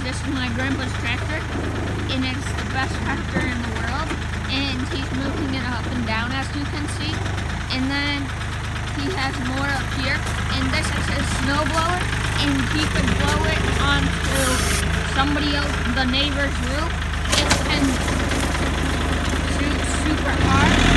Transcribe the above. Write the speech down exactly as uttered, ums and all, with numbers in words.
this is my grandpa's tractor, and it's the best tractor in the world, and he's moving it up and down, as you can see. And then he has more up here, and this is his snow blower, and he could blow it onto somebody else, the neighbor's roof. It can shoot super hard.